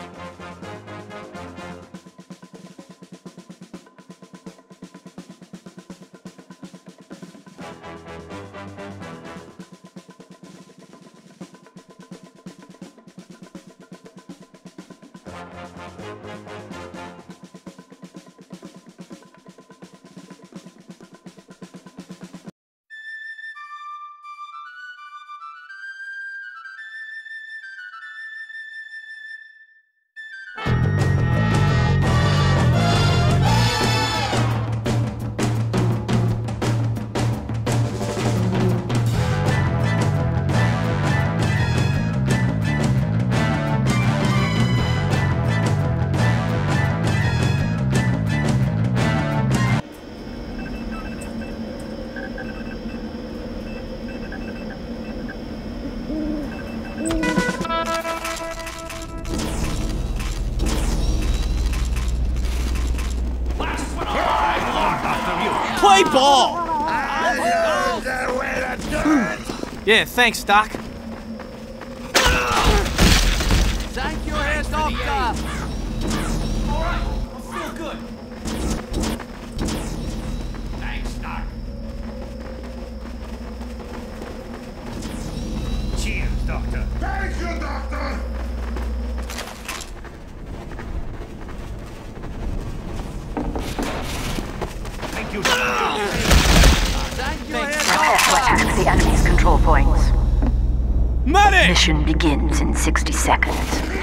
Play ball! Yeah, thanks, Doc. Thank you, Head Doctor! Alright, I feel good. Thanks, Doc. Cheers, Doctor. Thank you, Doctor! Thank you. Thank you, Head Prepare to Doctor! attack the enemy's control points. Medic! Mission begins in 60 seconds.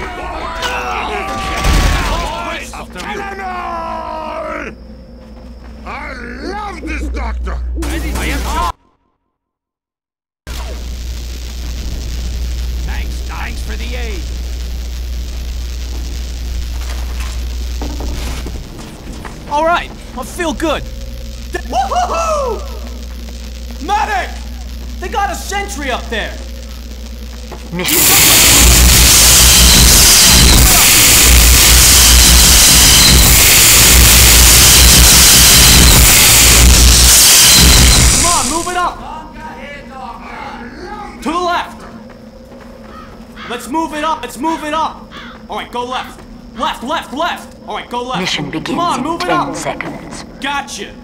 After you. Eleanor! I love this doctor! I am. Thanks, Doc. Thanks for the aid. Alright, I feel good. Woohoo! Medic! They got a sentry up there! Mission. Come on, move it up! To the left! Let's move it up, let's move it up! Alright, go left. Left, left, left! Alright, go left. Mission begins Come on, in move it 10 up! seconds. Gotcha!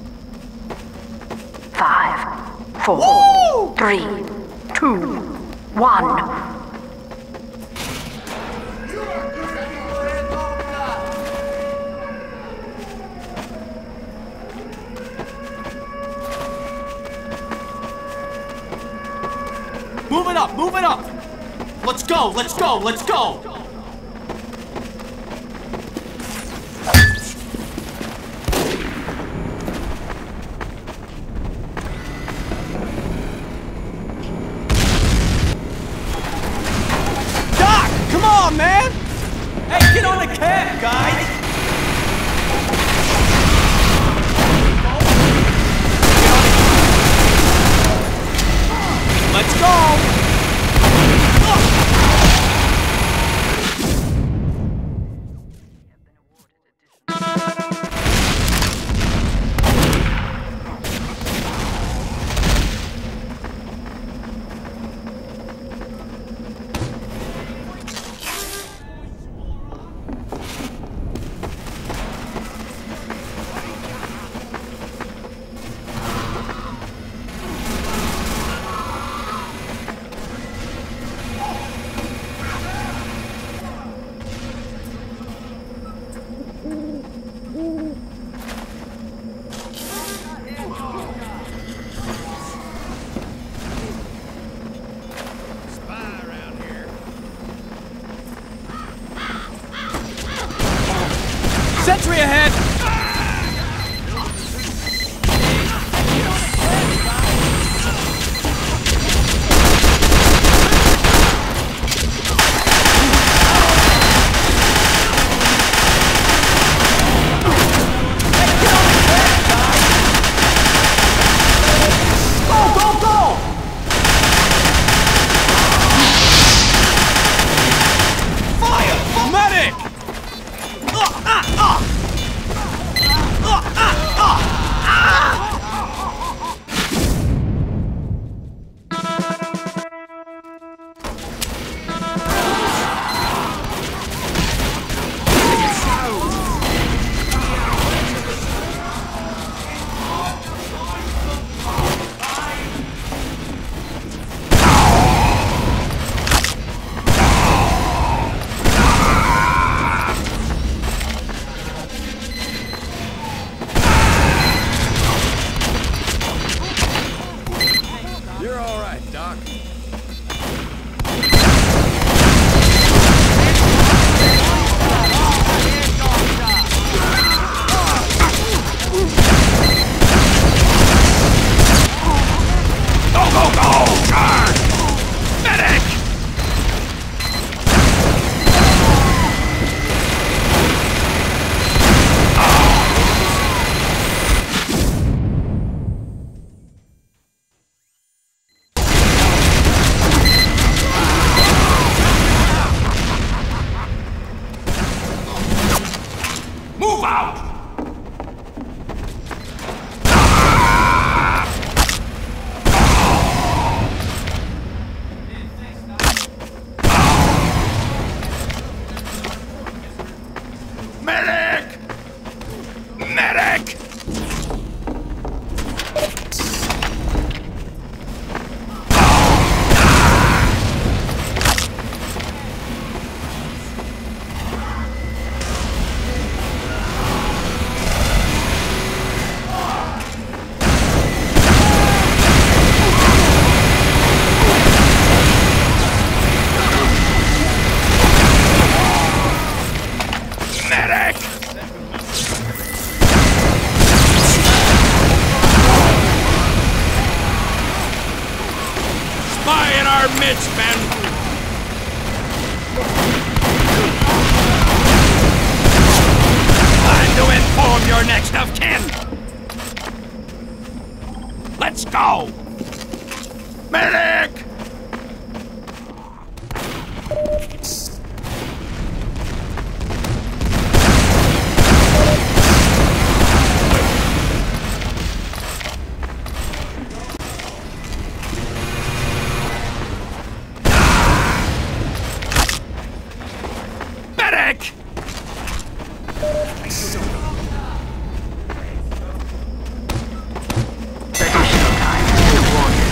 5, 4, Woo! 3, 2, 1. Move it up, move it up! Let's go, let's go, let's go! Doc, come on, man! Hey, get on the cab, guys! Let's go! Sentry ahead! Go, go, go! Fire! Medic! midst, men! Time to inform your next of kin! Let's go! Medic! Medic! Additional time has been awarded.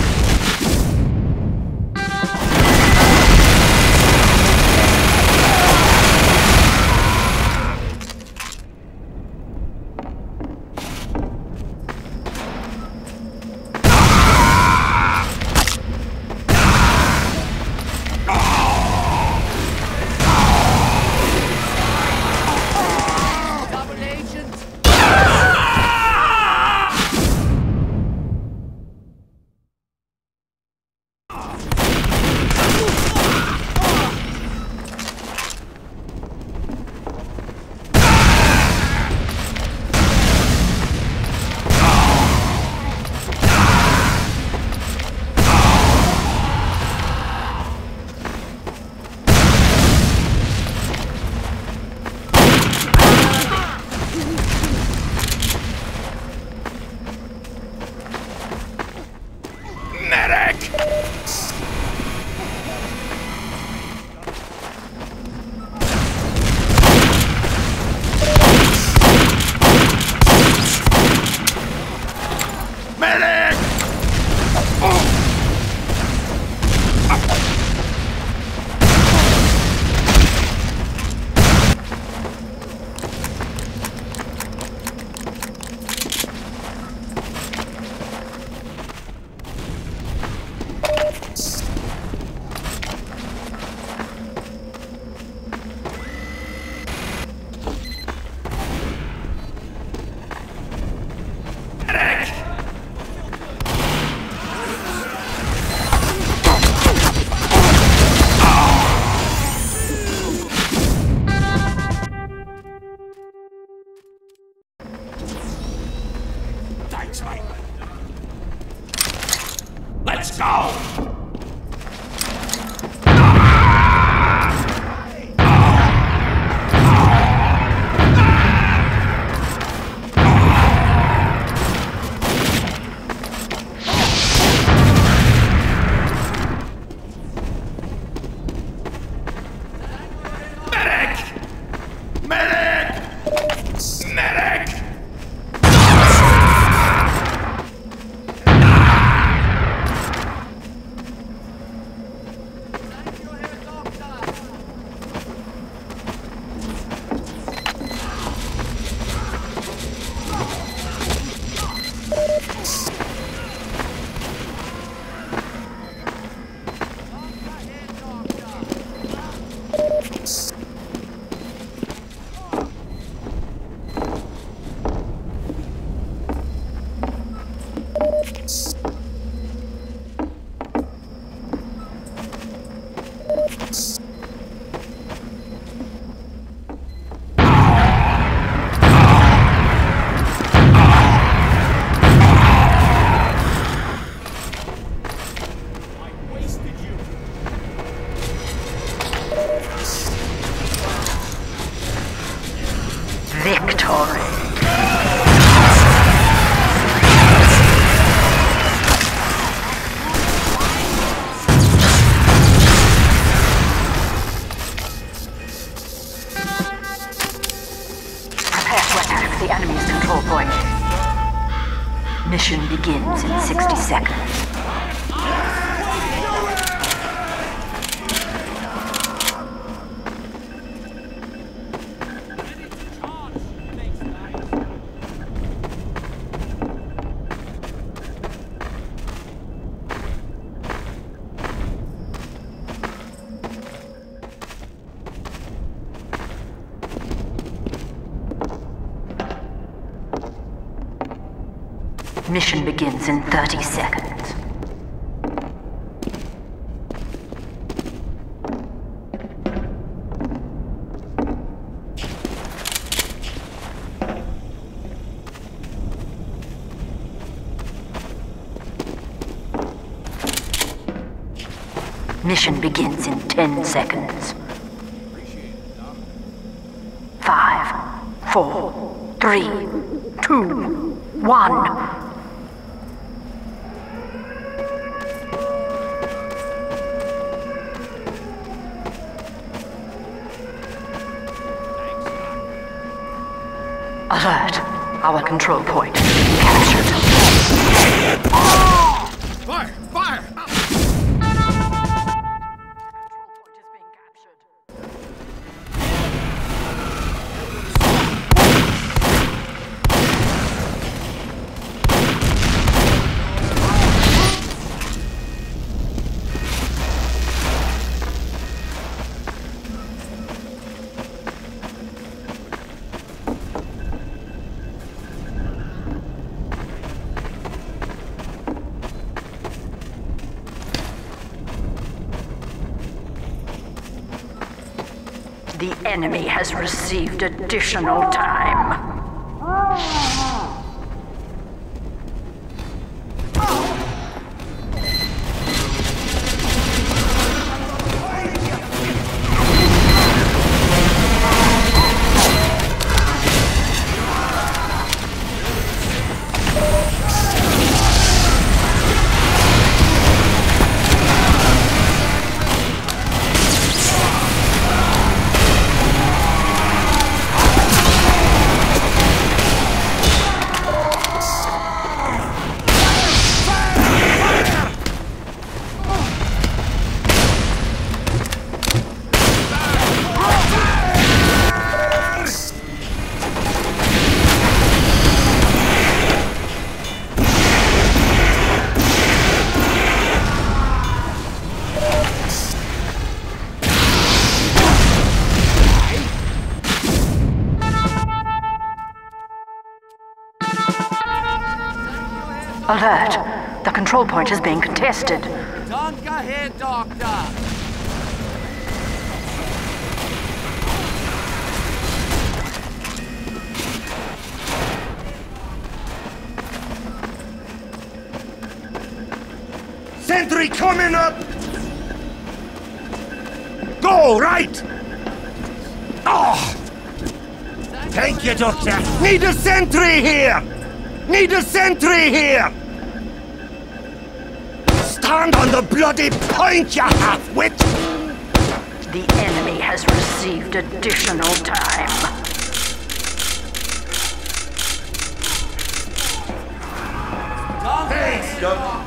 Double agent! Medic! Medic! Thanks, mate. Let's go! Medic! Medic! Medic! Victory. Prepare to attack the enemy's control point. Mission begins in 60 seconds. Mission begins in 30 seconds. Mission begins in 10 seconds. 5, 4, 3, 2, 1. Alert! Our control point captured. Fire! Fire! Control point is being captured. The enemy has received additional time. Alert! The control point is being contested. Don't go here, Doctor. Sentry coming up! Go, right! Oh! Thank you, Doctor. Need a sentry here! Need a sentry here! Stand on the bloody point, you half-wit! The enemy has received additional time. Thanks, Doc.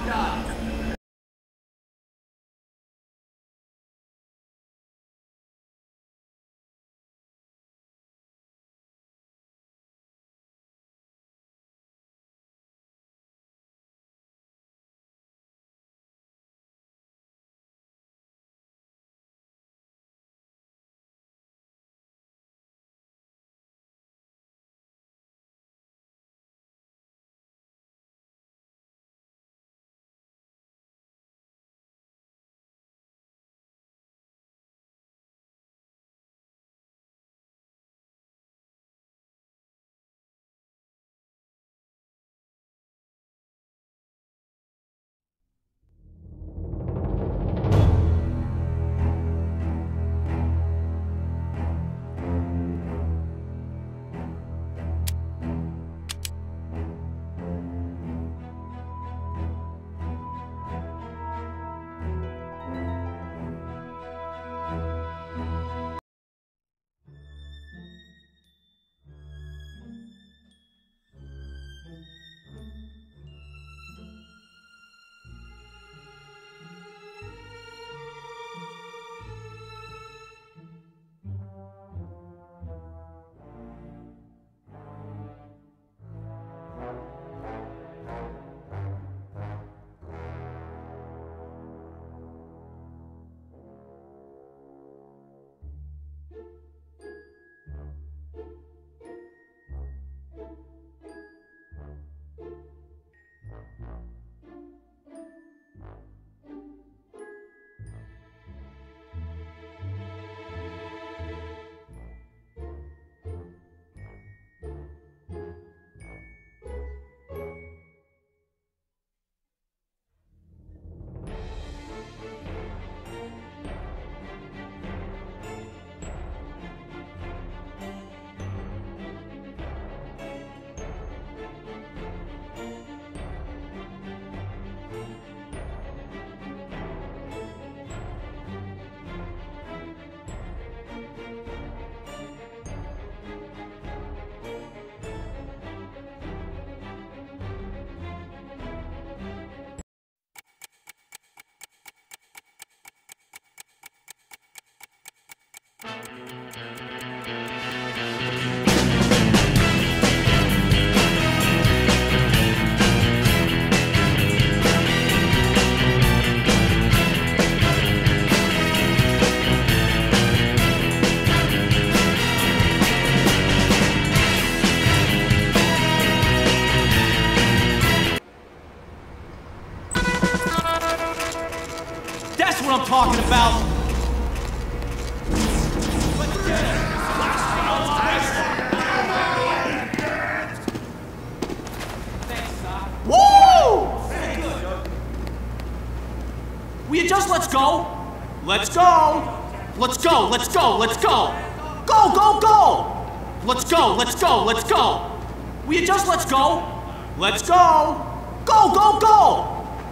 Let's go! Let's go, let's go, let's go! Go, go, go! Let's go, let's go, let's go! Will you just let's go? Let's go! Go, go, go!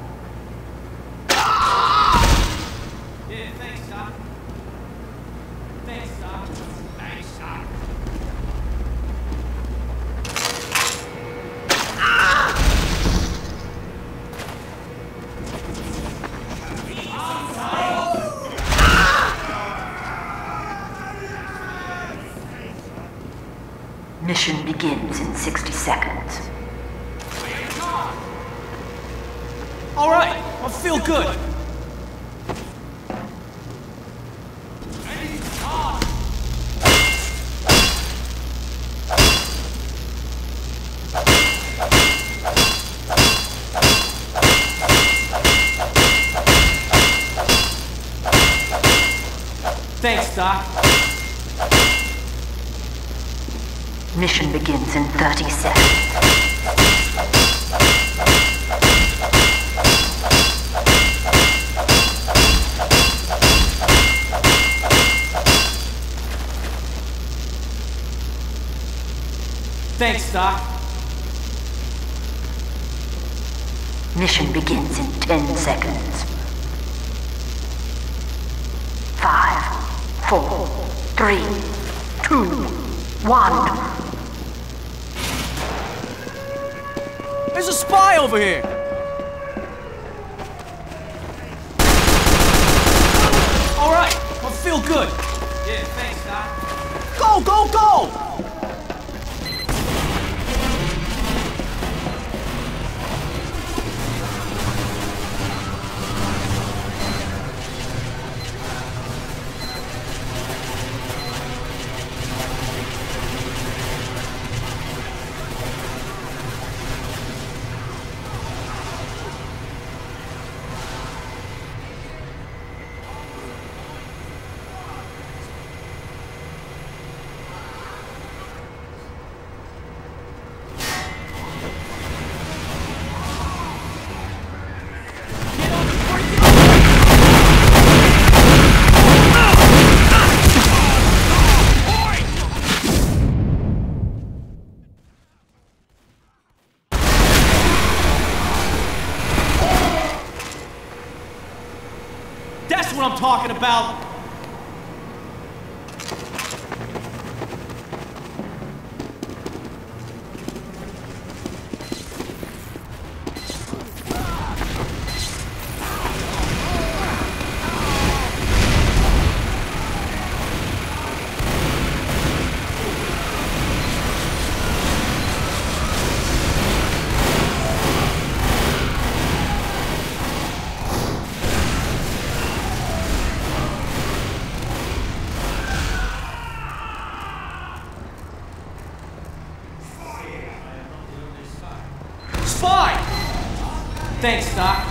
Yeah, thanks, Doc. Thanks, Doc. Thanks, Doc. Mission begins in 60 seconds. All right, I feel good. Thanks, Doc. Mission begins in 30 seconds. Thanks, Doc. Mission begins in 10 seconds. 5, 4, 3, 2, 1. There's a spy over here! All right, I feel good. Yeah, thanks, Doc. Go, go, go! That's what I'm talking about! Spy! Thanks, Doc.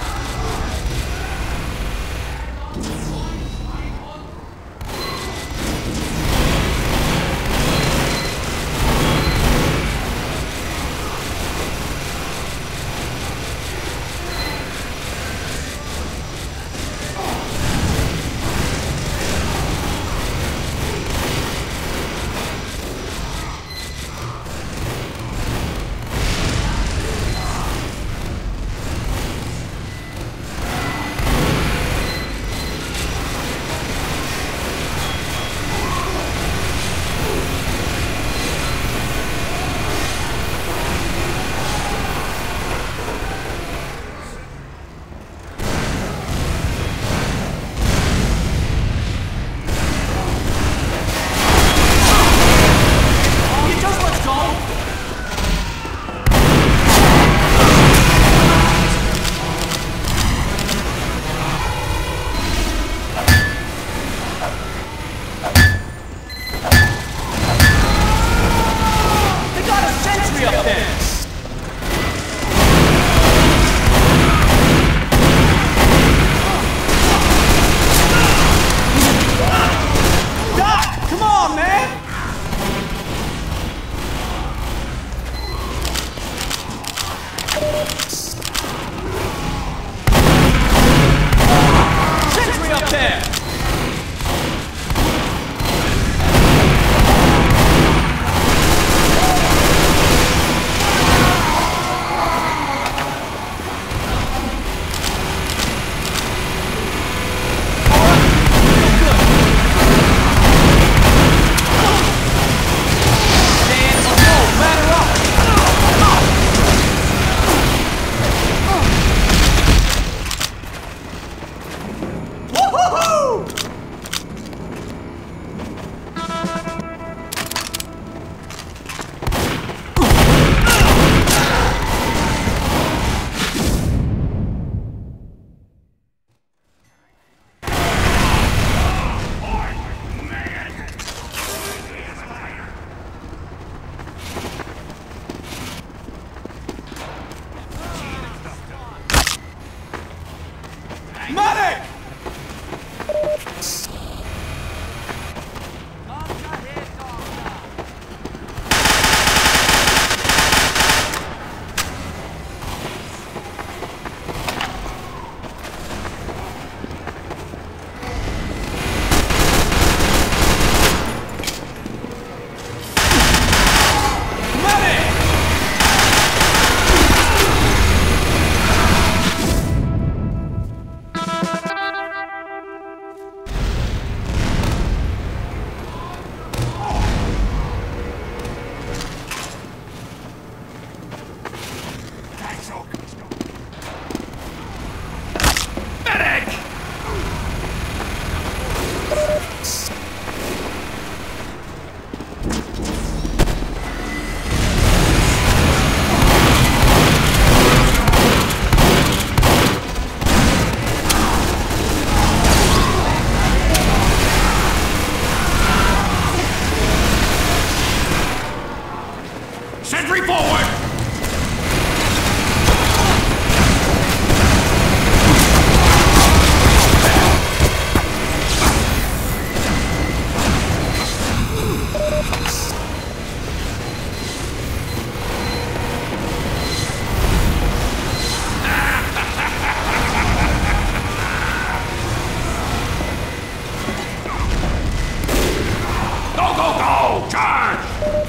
Charge!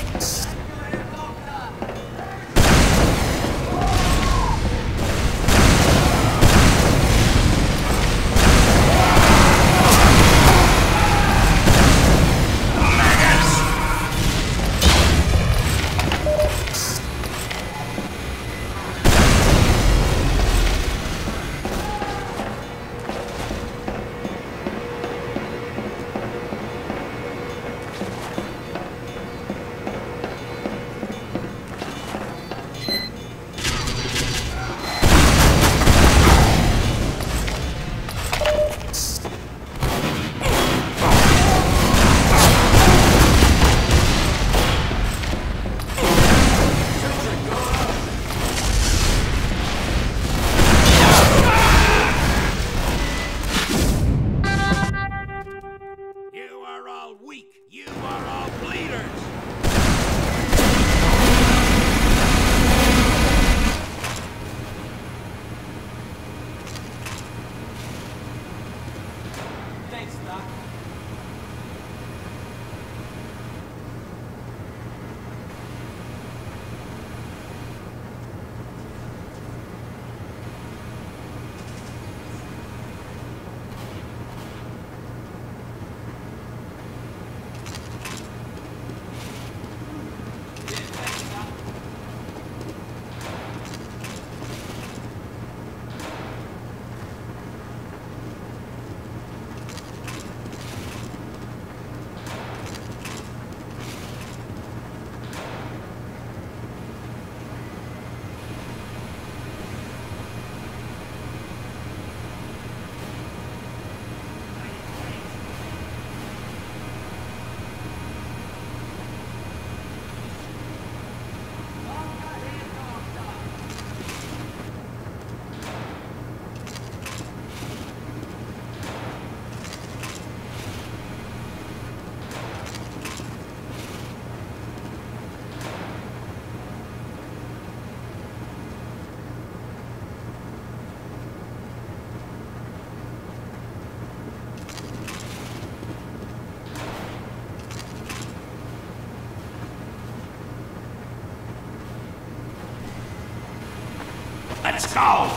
Let's go!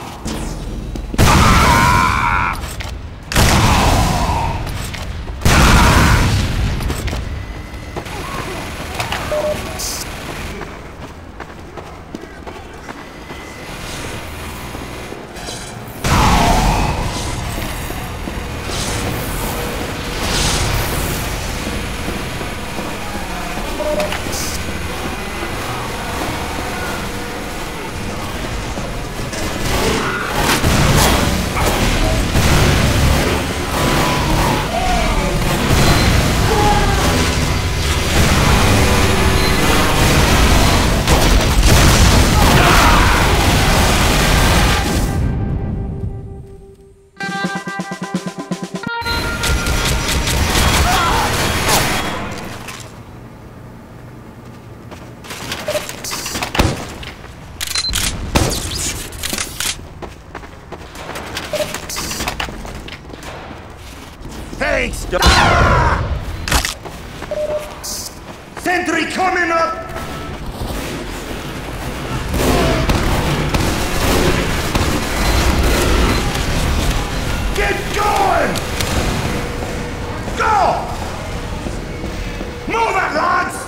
Thanks, Sentry coming up! Get going! Go! Move it, lads!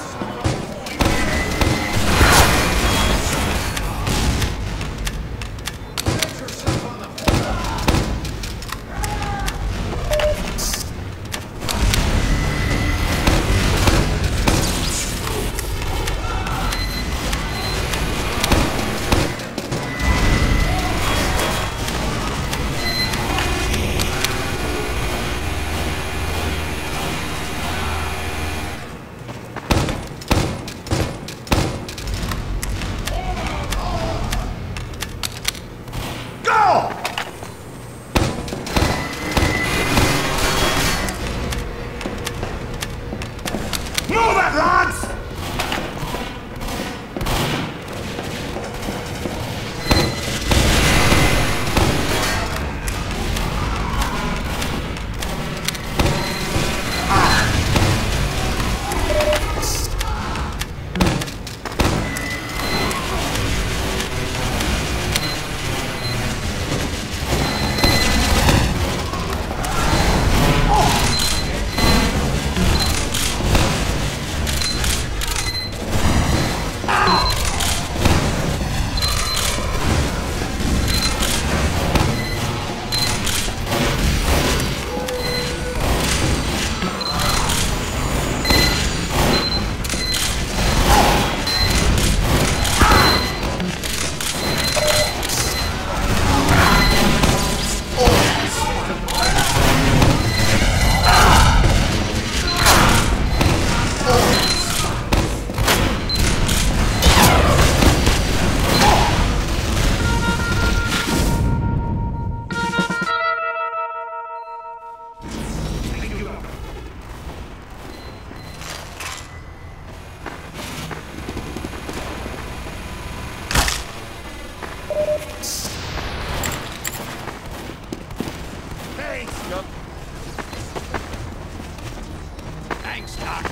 Thanks, Doc.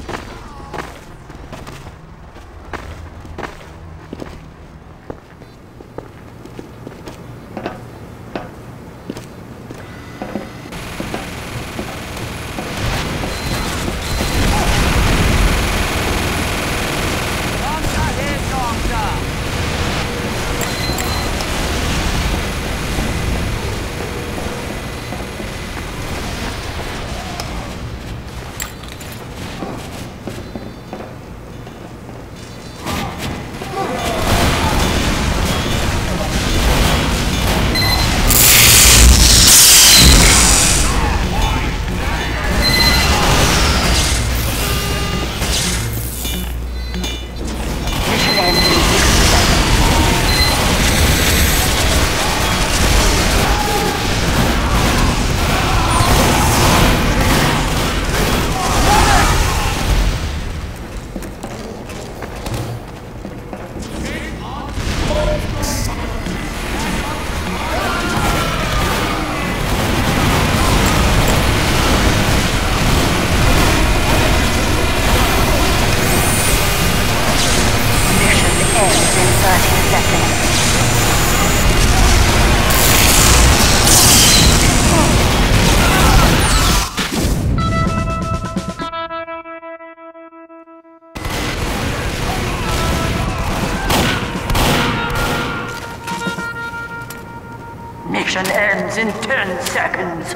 Mission ends in 10 seconds.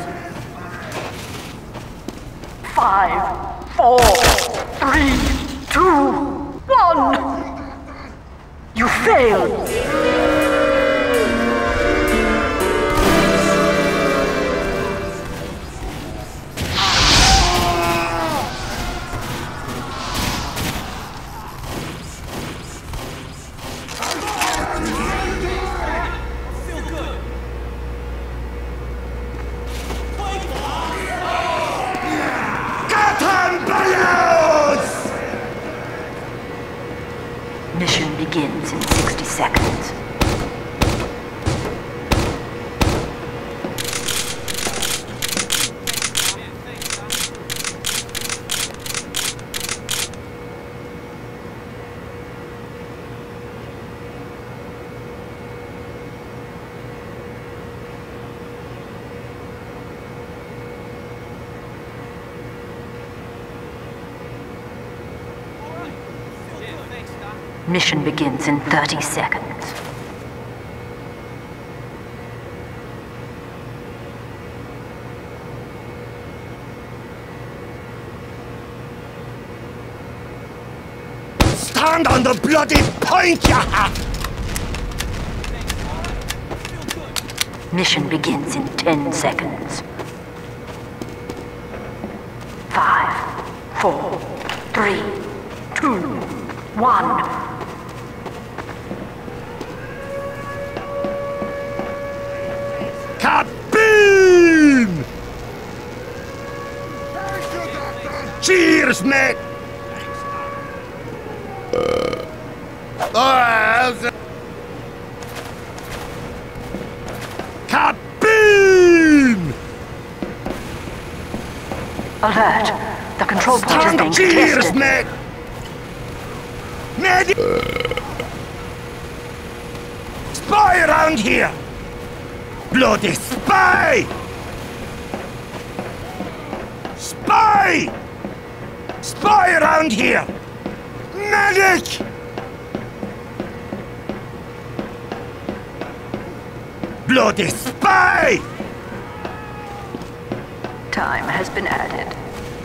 5, 4, 3, 2, 1. You failed. Mission begins in 60 seconds. Mission begins in 30 seconds. Stand on the bloody point, you have! Mission begins in 10 seconds. 5, 4, 3, 2, 1. Kaboom! Cheers, mate! Kaboom! Alert! The control point is being Cheers, contested. mate! Mate! Spy around here! Bloody spy! Spy! Spy around here! Medic! Bloody spy! Time has been added.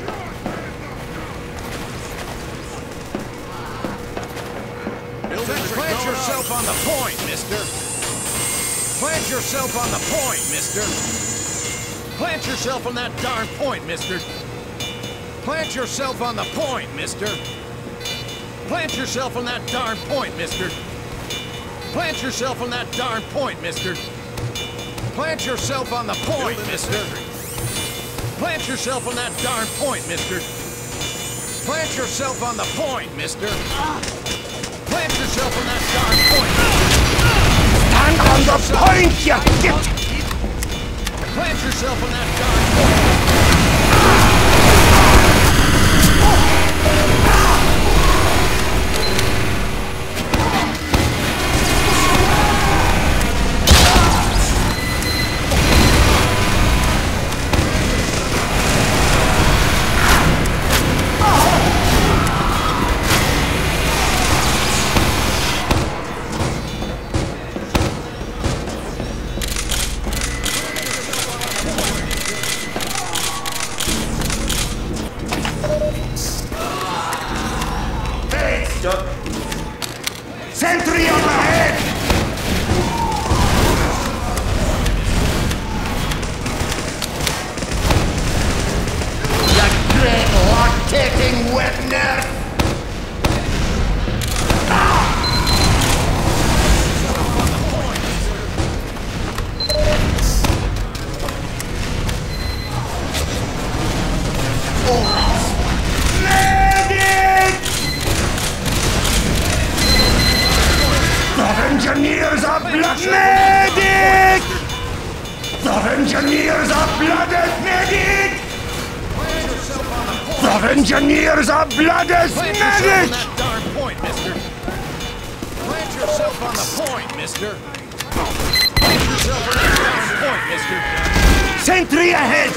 Plant yourself on the point, mister. Plant yourself on the point, mister. Plant yourself on that darn point, mister. Plant yourself on the point, mister. Plant yourself on that darn point, mister. Plant yourself on that darn point, mister. Plant yourself on the point, mister. Plant yourself on that darn point, mister. Plant yourself on the point, mister. Plant yourself on that darn point. Stand on the point, you git! Plant yourself on that darn point. Sentry overhead! You great lock-taking wet nerve! Engineers are blood medic! The engineers are blooded medic! The engineers are blooded medic! That darn point, mister. Plant yourself on the point, mister. Plant yourself on that darn point, mister. Sentry ahead!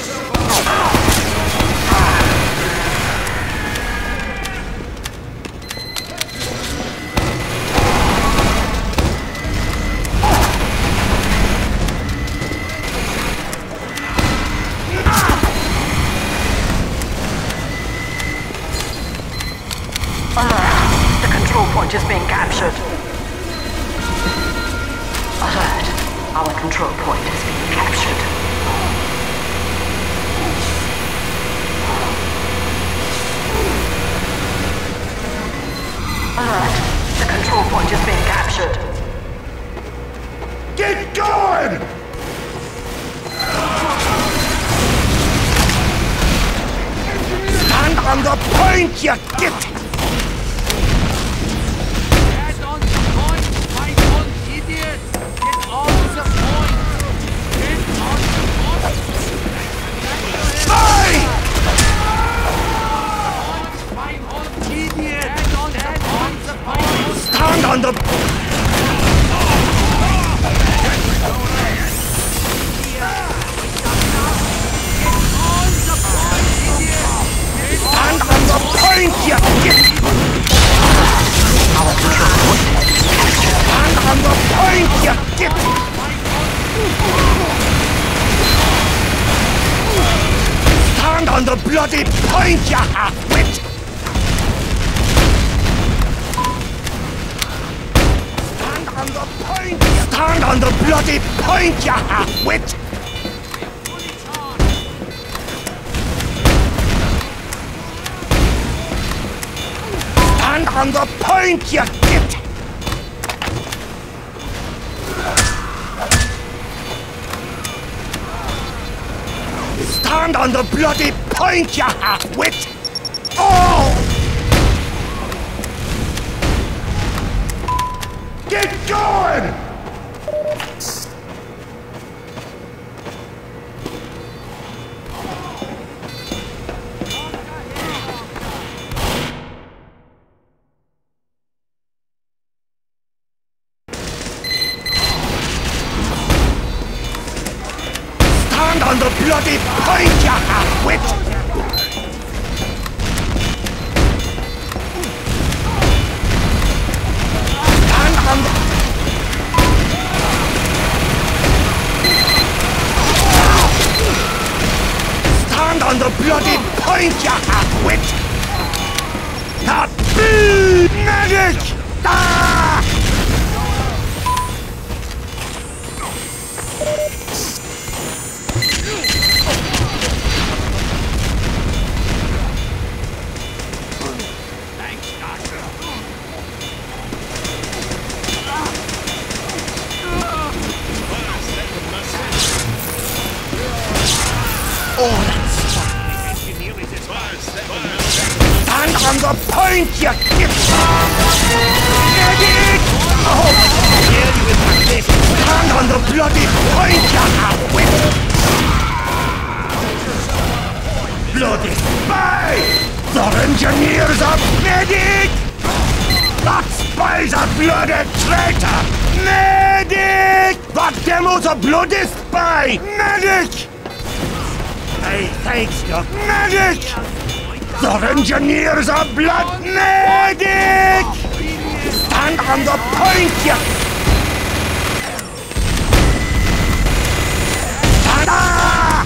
Alert! The control point is being captured. Alert! Our control point is being captured. Alert! The control point is being captured. Get going! Stand on the point, you git! Stand on the... Stand on the point, you git! Stand on the point, you git! Stand on the bloody point, you half-wit! Stand on the bloody point, you half-wit! Stand on the point, you git! Stand on the bloody point, you half-wit! Oh! Get going! Stand on the bloody point, you half-wit! Stand on the... Stand on the bloody point, you half-wit! Not be medic! Ah! Stand on the point, you git! Medic! Oh, here you with this! Stand on the bloody point, you half-wit! Bloody spy! The engineers are medic! That spy's a bloody traitor! Medic! That demo's a bloody spy! Medic! Hey, thanks, you medic! The engineers are blood medic! Stand on the point, you... Stand up!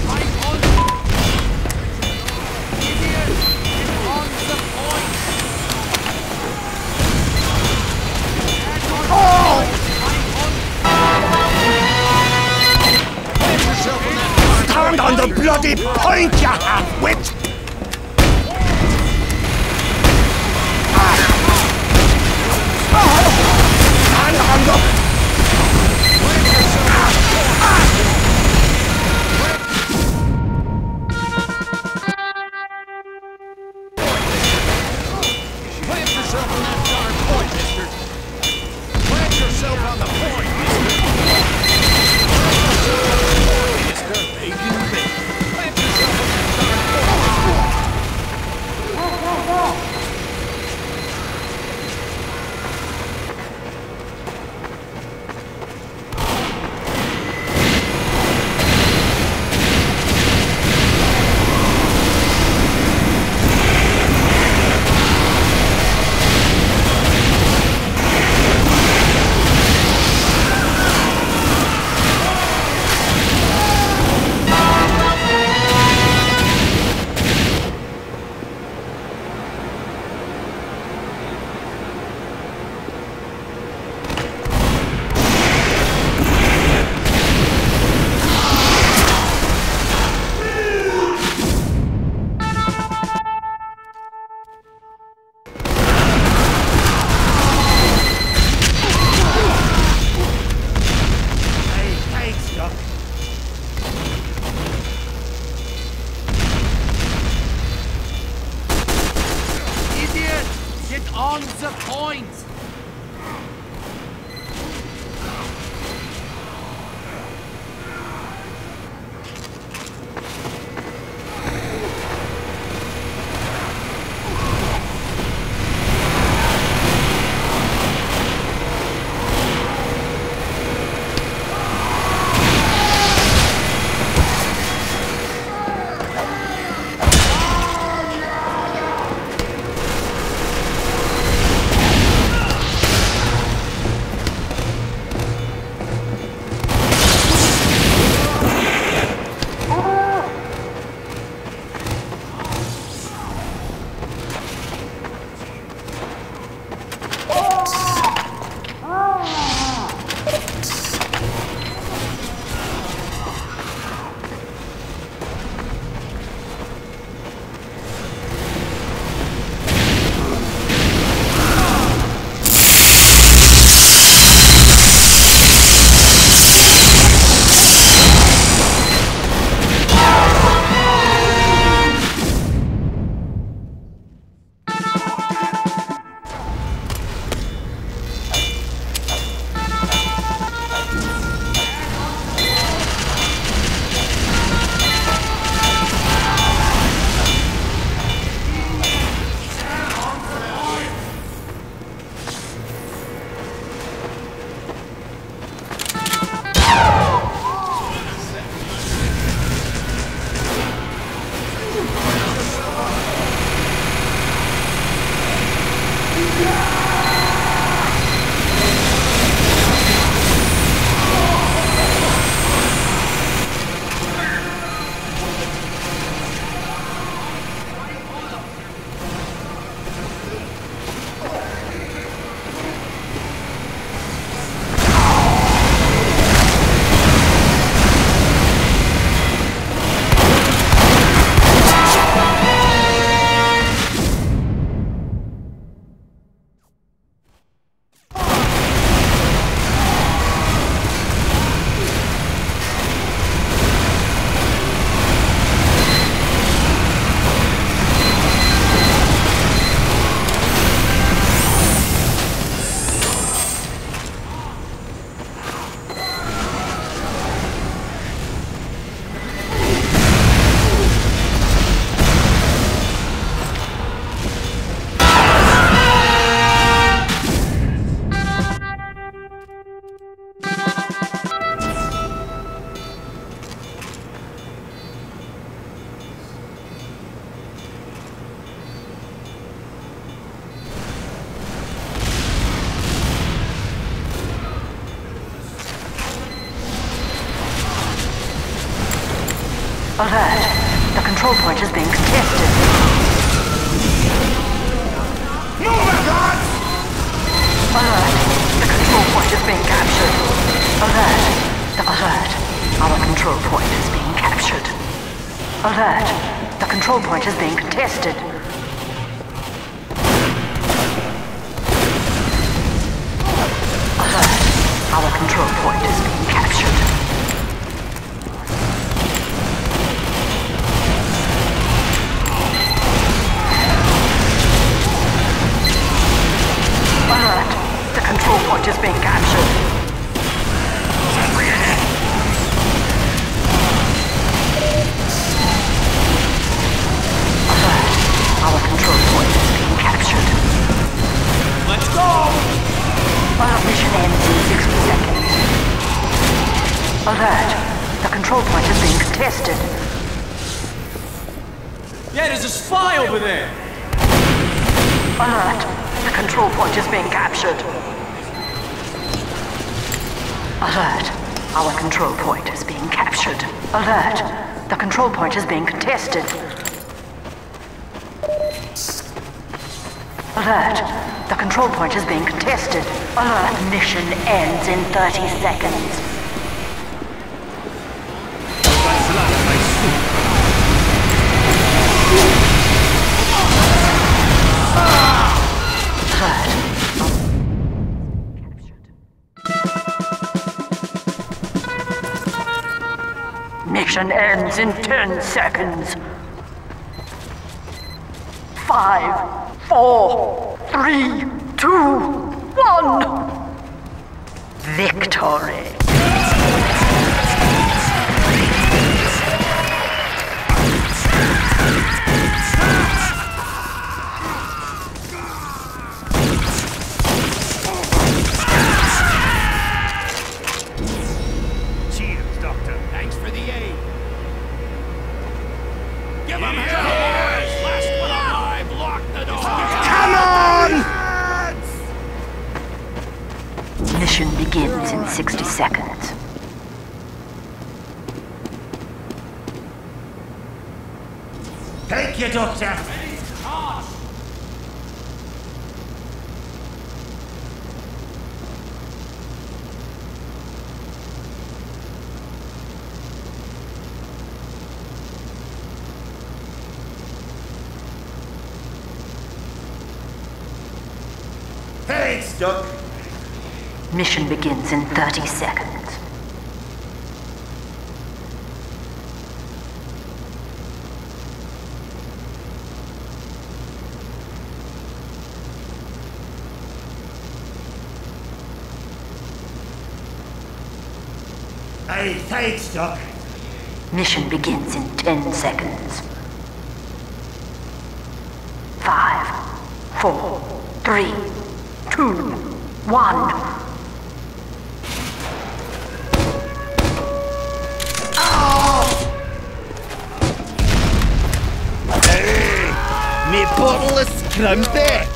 bloody point, you half-wit! And on the... Plant yourself on that darn point, mister. Plant yourself on the point, mister. Mister, bacon bacon. Plant yourself on that darn point. On the point! Alert. The control point is being contested. Move it, lads! Alert. The control point is being captured. Alert. Alert. Our control point is being captured. Alert! The control point is being contested. Alert! Our control point is being captured. Alert! The control point is being captured. Our control point is being captured. Let's go! Our mission ends in 60 seconds. Alert! The control point is being contested. Yeah, there's a spy over there! Alert! The control point is being captured. Alert! Our control point is being captured. Alert! The control point is being contested. Alert! The control point is being contested. Alert! Mission ends in 30 seconds. Alert! Mission ends in 10 seconds. 5, 4, 3, 2, 1. Victory. Cheers, Doctor. Thanks for the aid. Give him hell! Last one alive, lock the door! Come on! Mission begins in 60 seconds. Thank you, Doctor. Thanks, Doc. Mission begins in 30 seconds. Hey, thanks, Doc. Mission begins in 10 seconds. 5, 4, 3, 2, 1. Hey, me bottle of scrumpy.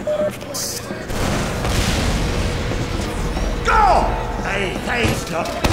Go! Hey, thanks, Doc.